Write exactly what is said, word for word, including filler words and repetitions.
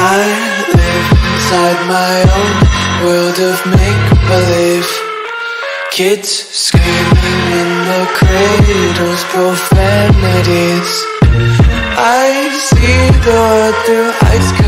I live inside my own world of make-believe. Kids screaming in the cradles, profanities. I see the world through ice cream